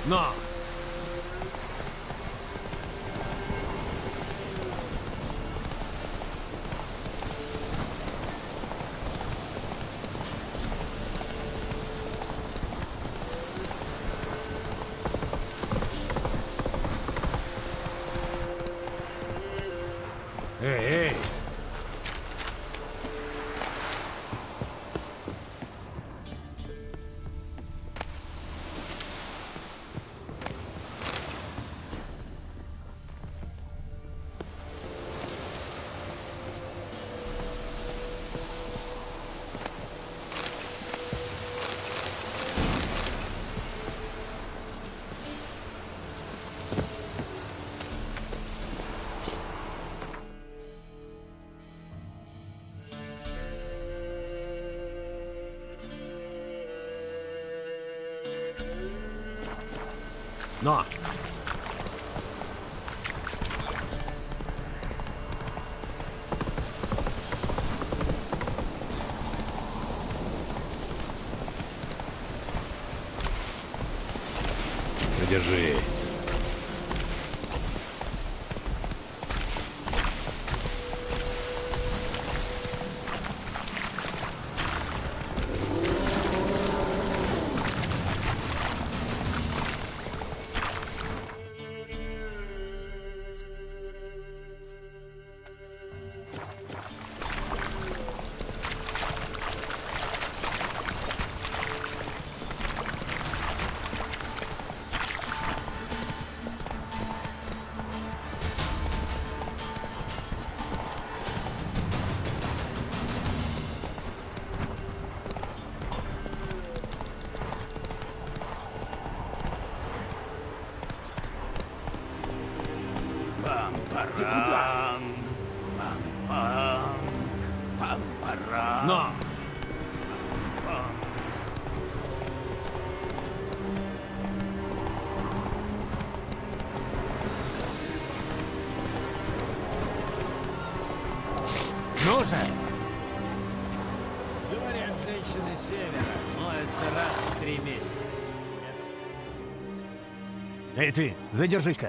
Но! Эй, эй! Но! Держи. Ты куда? Но! Ну же! Говорят, женщины севера моются раз в 3 месяца. Эй ты, задержись-ка!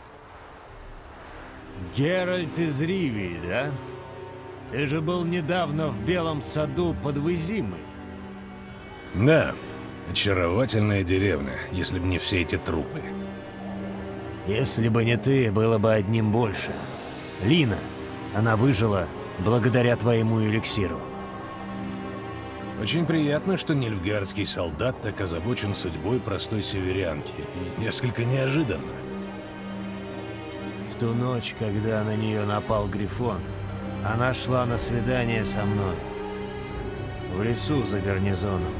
Геральт из Ривии, да? Ты же был недавно в Белом саду под Визимой. Да, очаровательная деревня, если бы не все эти трупы. Если бы не ты, было бы одним больше. Лина, она выжила благодаря твоему эликсиру. Очень приятно, что нильфгаардский солдат так озабочен судьбой простой северянки. И несколько неожиданно. В ту ночь, когда на нее напал Грифон, она шла на свидание со мной. В лесу за гарнизоном.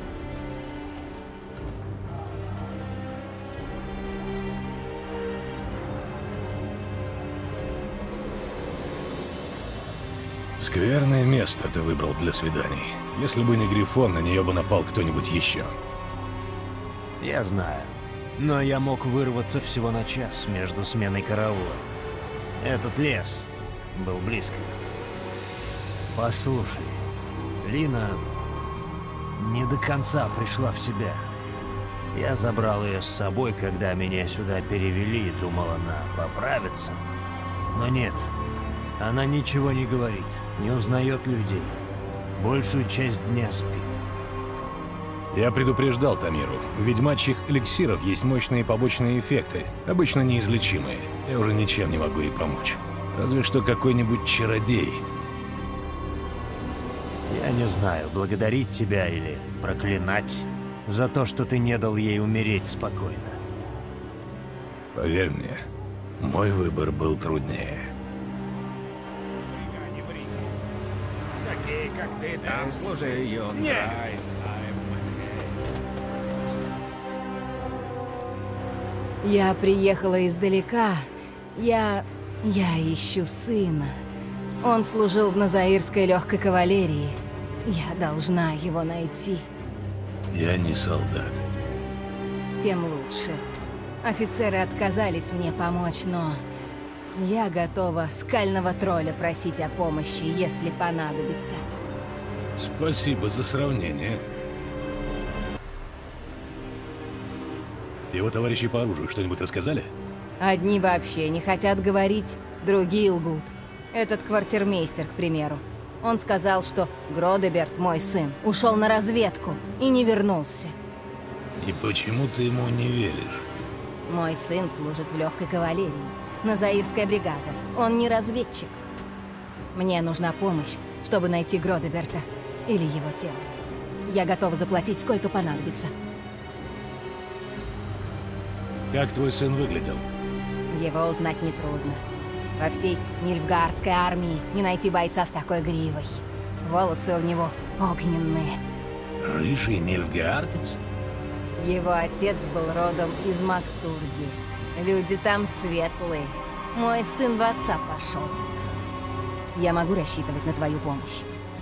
Скверное место ты выбрал для свиданий. Если бы не Грифон, на нее бы напал кто-нибудь еще. Я знаю. Но я мог вырваться всего на час между сменой караула. Этот лес был близко. Послушай, Лина не до конца пришла в себя. Я забрал ее с собой, когда меня сюда перевели, и думал, она поправится. Но нет, она ничего не говорит, не узнает людей. Большую часть дня спит. Я предупреждал Тамиру. У ведьмачьих эликсиров есть мощные побочные эффекты, обычно неизлечимые. Я уже ничем не могу ей помочь. Разве что какой-нибудь чародей. Я не знаю, благодарить тебя или проклинать за то, что ты не дал ей умереть спокойно. Поверь мне, мой выбор был труднее. Такие, как ты, там служи. Нет! Я приехала издалека. Я ищу сына. Он служил в Назаирской легкой кавалерии. Я должна его найти. Я не солдат. Тем лучше. Офицеры отказались мне помочь, но я готова скального тролля просить о помощи, если понадобится. Спасибо за сравнение. Его товарищи по оружию что-нибудь рассказали? Одни вообще не хотят говорить, другие лгут. Этот квартирмейстер, к примеру. Он сказал, что Гродеберт, мой сын, ушел на разведку и не вернулся. И почему ты ему не веришь? Мой сын служит в легкой кавалерии. Назаирская бригада. Он не разведчик. Мне нужна помощь, чтобы найти Гродеберта или его тело. Я готова заплатить, сколько понадобится. Как твой сын выглядел? Его узнать нетрудно. Во всей Нильфгаардской армии не найти бойца с такой гривой. Волосы у него огненные. Рыжий нильфгаардец? Его отец был родом из Мактурги. Люди там светлые. Мой сын в отца пошел. Я могу рассчитывать на твою помощь.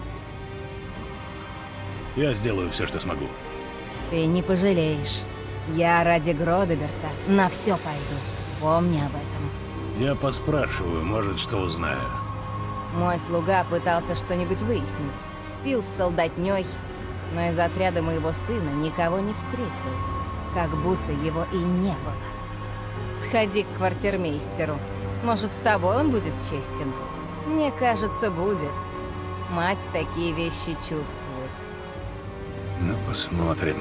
Я сделаю все, что смогу. Ты не пожалеешь. Я ради Гродеберта на все пойду. Помни об этом. Я поспрашиваю, может, что узнаю. Мой слуга пытался что-нибудь выяснить. Пил с солдатней, но из отряда моего сына никого не встретил. Как будто его и не было. Сходи к квартирмейстеру. Может, с тобой он будет честен? Мне кажется, будет. Мать такие вещи чувствует. Ну, посмотрим.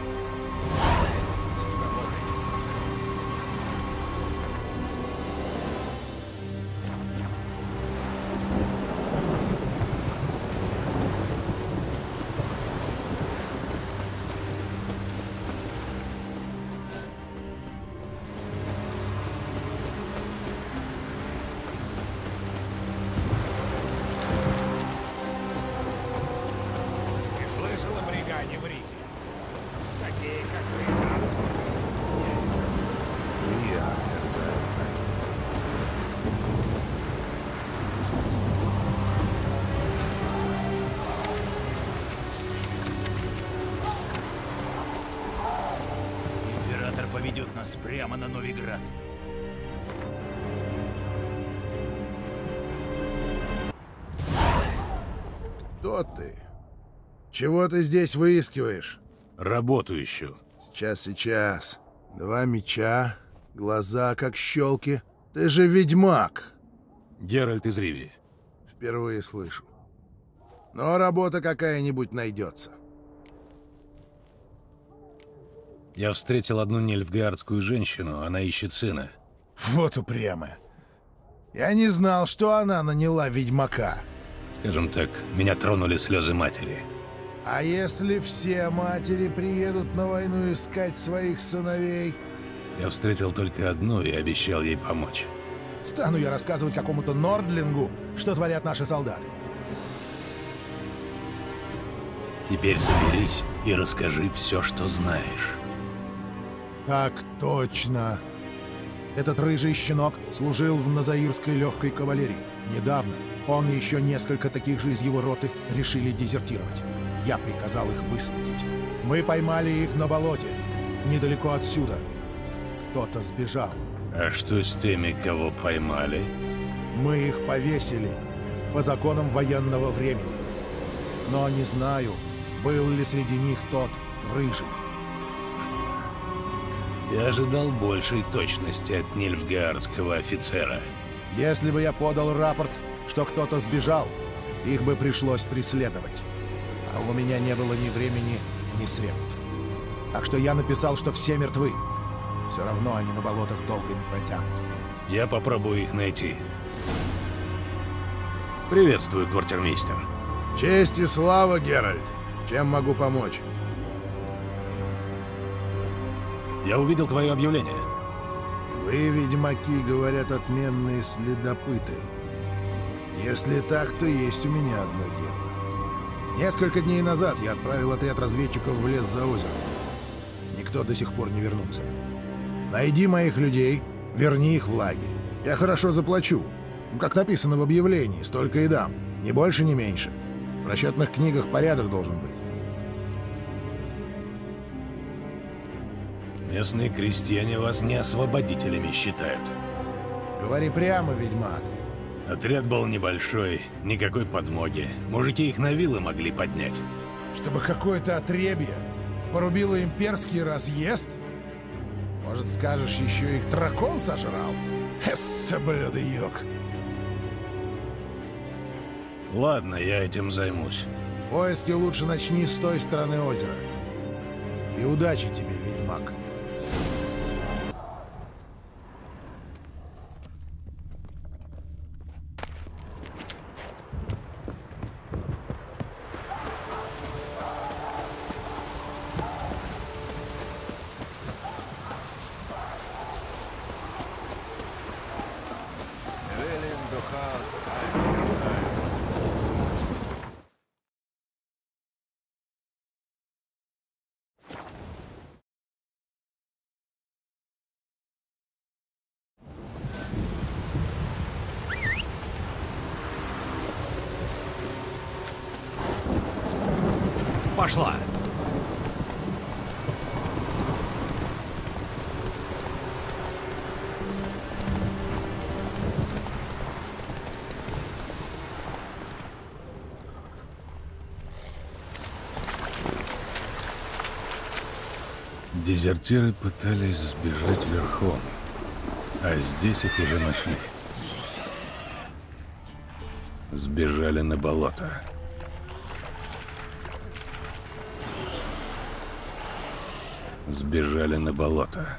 Поведет нас прямо на Новиград. Кто ты? Чего ты здесь выискиваешь? Работу ищу. Сейчас. 2 меча, глаза как щелки. Ты же ведьмак. Геральт из Ривии. Впервые слышу. Но работа какая-нибудь найдется. Я встретил одну нильфгаардскую женщину, она ищет сына. Вот упрямая. Я не знал, что она наняла ведьмака. Скажем так, меня тронули слезы матери. А если все матери приедут на войну искать своих сыновей? Я встретил только одну и обещал ей помочь. Стану я рассказывать какому-то Нордлингу, что творят наши солдаты. Теперь соберись и расскажи все, что знаешь. Так точно. Этот рыжий щенок служил в Назаирской легкой кавалерии. Недавно он и еще несколько таких же из его роты решили дезертировать. Я приказал их выследить. Мы поймали их на болоте, недалеко отсюда. Кто-то сбежал. А что с теми, кого поймали? Мы их повесили по законам военного времени. Но не знаю, был ли среди них тот рыжий. Я ожидал большей точности от нильфгаардского офицера. Если бы я подал рапорт, что кто-то сбежал, их бы пришлось преследовать. А у меня не было ни времени, ни средств. Так что я написал, что все мертвы. Все равно они на болотах долго не протянут. Я попробую их найти. Приветствую, квартирмейстер. Честь и слава, Геральт. Чем могу помочь? Я увидел твое объявление. Вы, ведьмаки, говорят, отменные следопыты. Если так, то есть у меня одно дело. Несколько дней назад я отправил отряд разведчиков в лес за озером. Никто до сих пор не вернулся. Найди моих людей, верни их в лагерь. Я хорошо заплачу. Как написано в объявлении, столько и дам. Ни больше, ни меньше. В расчетных книгах порядок должен быть. Местные крестьяне вас не освободителями считают. Говори прямо, ведьмак. Отряд был небольшой, никакой подмоги. Мужики их на вилы могли поднять. Чтобы какое-то отребье порубило имперский разъезд? Может, скажешь, еще их дракон сожрал? Блюдый юг. Ладно, я этим займусь. Поиски лучше начни с той стороны озера. И удачи тебе, ведьмак. Пошла! Дезертиры пытались сбежать верхом, а здесь их уже нашли. Сбежали на болото. Сбежали на болото.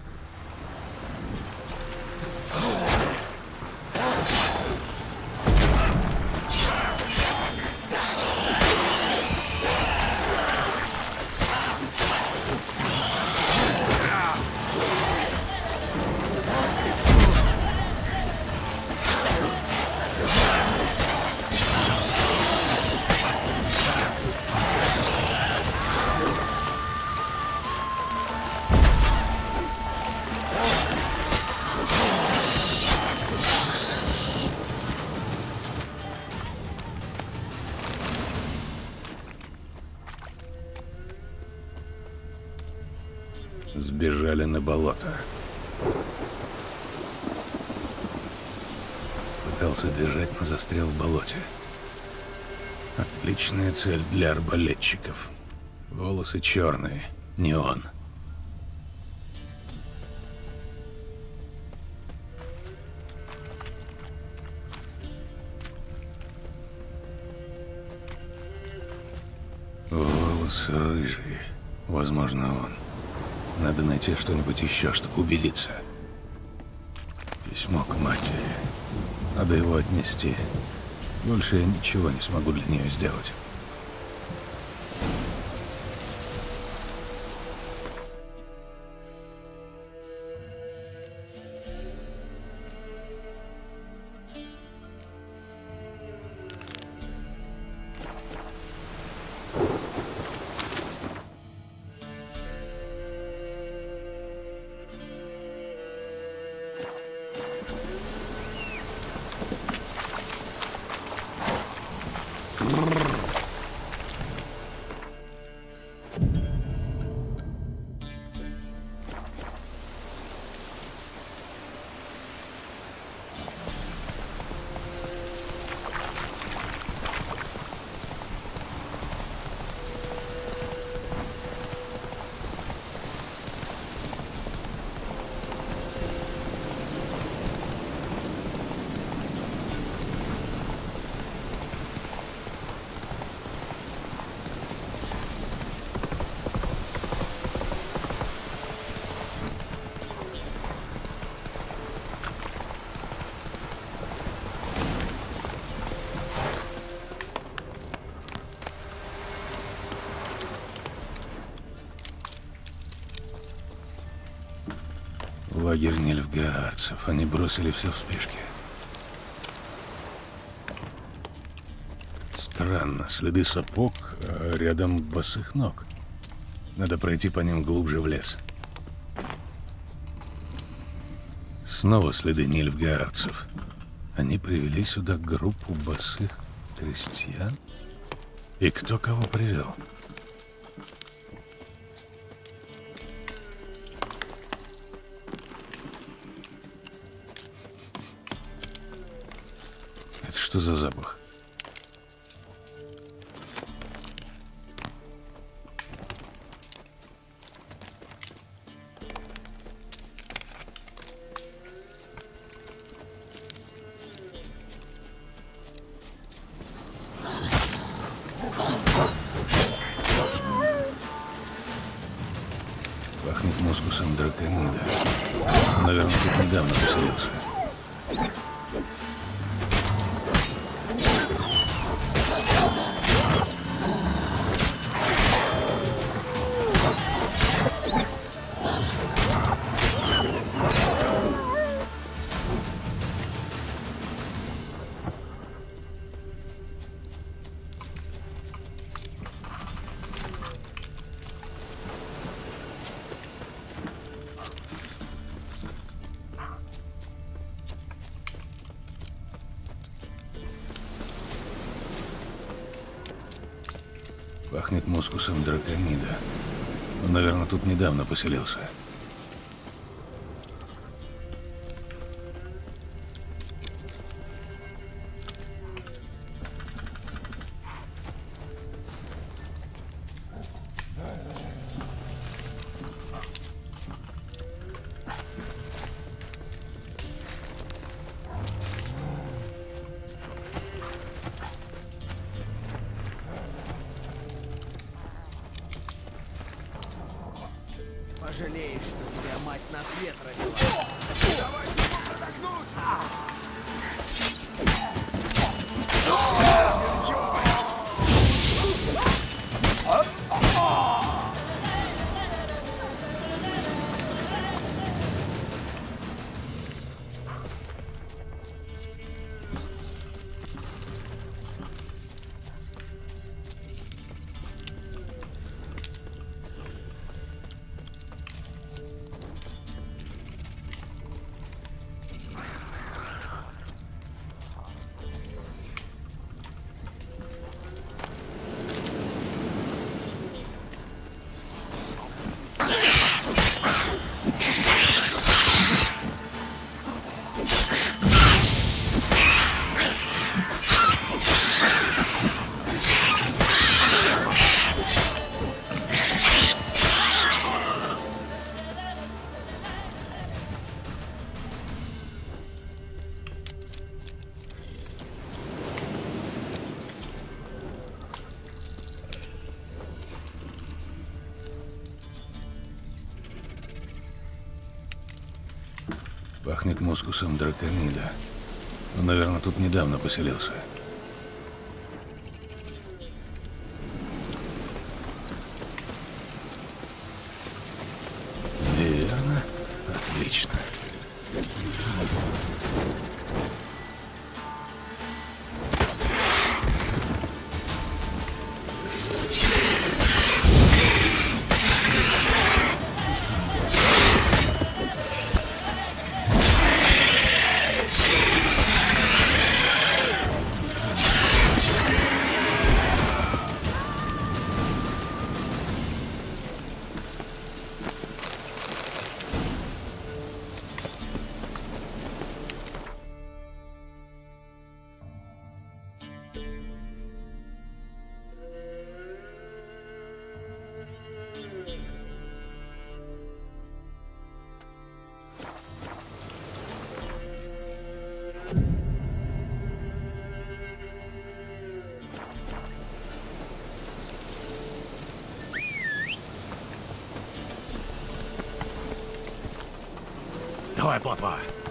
Сбежали на болото. Пытался бежать, но застрял в болоте. Отличная цель для арбалетчиков. Волосы черные, не он. Волосы рыжие. Возможно, он. Надо найти что-нибудь еще, чтобы убедиться. Письмо к матери. Надо его отнести. Больше я ничего не смогу для нее сделать. Лагерь нильфгаарцев. Они бросили все в спешке. Странно, следы сапог, а рядом босых ног. Надо пройти по ним глубже в лес. Снова следы нильфгаарцев. Они привели сюда группу босых крестьян? И кто кого привел? Это что за запах? драконида. Наверное, тут недавно поселился. Пахнет мускусом драконида. Он, наверное, тут недавно поселился. Пожалеешь, что тебя мать на свет родила. Давай Пахнет мускусом драконида. Он, наверное, тут недавно поселился. Верно. Отлично. Давай, плотва.